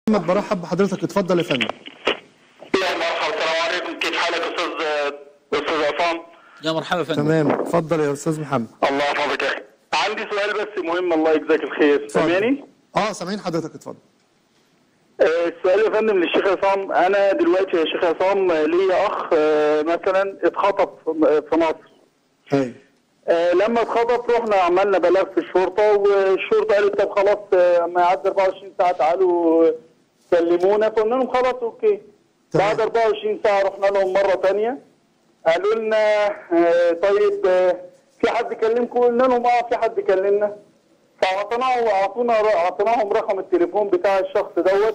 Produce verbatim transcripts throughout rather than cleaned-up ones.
محمد برحب بحضرتك، اتفضل يا فندم. يا مرحبا، السلام عليكم، كيف حالك استاذ استاذ عصام؟ يا مرحبا فندم. تمام، اتفضل يا استاذ محمد. الله يحفظك يا اخي. عندي سؤال بس مهم، الله يجزاك الخير. سامعني؟ اه سامعين حضرتك، اتفضل. آه السؤال يا فندم للشيخ عصام. انا دلوقتي يا شيخ عصام ليا اخ آه مثلا اتخطف في مصر. ايوه. آه لما اتخطف رحنا عملنا بلاغ في الشرطه، والشرطه قالت طب خلاص آه ما يعدي أربعة وعشرين ساعه تعالوا كلمونا، فقلنا لهم خلاص اوكي. تمام. بعد أربعة وعشرين ساعه رحنا لهم مره ثانيه قالوا لنا آه طيب آه في حد كلمكم؟ قلنا لهم اه في حد كلمنا، فاعطيناهم اعطونا اعطيناهم رقم التليفون بتاع الشخص دوت،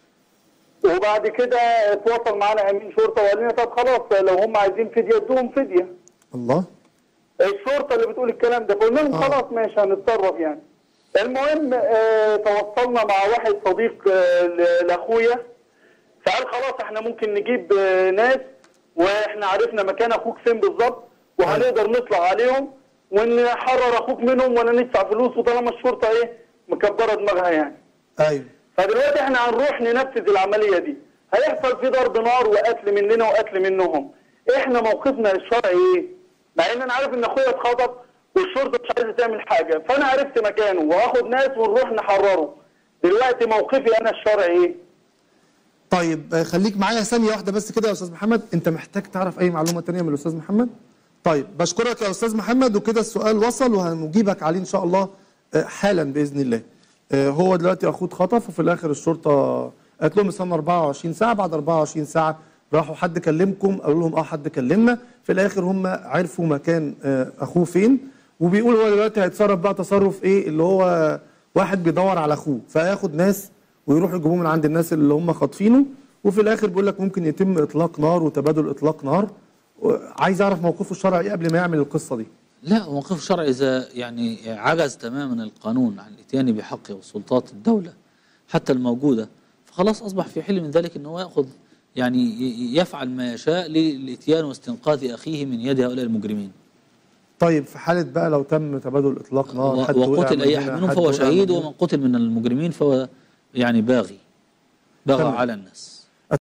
وبعد كده اتواصل معانا امين شرطه وقال لنا طب خلاص لو هم عايزين فديه ادوهم فديه. الله. الشرطه اللي بتقول الكلام ده، فقلنا لهم خلاص ماشي هنتصرف يعني. المهم آه تواصلنا مع واحد صديق آه لاخويا، فقال خلاص احنا ممكن نجيب آه ناس واحنا عرفنا مكان اخوك فين بالظبط وهنقدر نطلع عليهم ونحرر اخوك منهم ولا ندفع فلوس، وطالما الشرطه ايه مكبره دماغها يعني. ايوه. فدلوقتي احنا هنروح ننفذ العمليه دي، هيحصل في ضرب نار وقتل مننا وقتل منهم. احنا موقفنا الشرعي ايه؟ مع ان انا عارف ان اخويا اتخطف والشرطه مش عايزه تعمل حاجه، فانا عرفت مكانه وهاخد ناس ونروح نحرره. دلوقتي موقفي انا الشرعي ايه؟ طيب خليك معايا ثانيه واحده بس كده يا استاذ محمد، انت محتاج تعرف اي معلومه ثانيه من الاستاذ محمد؟ طيب بشكرك يا استاذ محمد، وكده السؤال وصل وهنجيبك عليه ان شاء الله حالا باذن الله. هو دلوقتي اخوه اتخطف وفي الاخر الشرطه قالت لهم استنوا أربعة وعشرين ساعه، بعد أربعة وعشرين ساعه راحوا حد كلمكم؟ قالوا لهم اه حد كلمنا، في الاخر هم عرفوا مكان اخوه فين، وبيقول هو دلوقتي هيتصرف بقى تصرف ايه اللي هو واحد بيدور على اخوه فياخد ناس ويروحوا يجيبوه من عند الناس اللي هم خاطفينه، وفي الاخر بيقول لك ممكن يتم اطلاق نار وتبادل اطلاق نار. عايز اعرف موقفه الشرعي ايه قبل ما يعمل القصه دي. لا، موقفه الشرعي اذا يعني عجز تماما القانون عن الاتيان بحقه وسلطات الدوله حتى الموجوده، فخلاص اصبح في حل من ذلك انه ياخذ يعني يفعل ما يشاء للاتيان واستنقاذ اخيه من يد هؤلاء المجرمين. طيب في حاله بقى لو تم تبادل اطلاق نار حد وقتل اي احد منهم فهو شهيد، ومن قتل من المجرمين فهو يعني باغي بغى على الناس.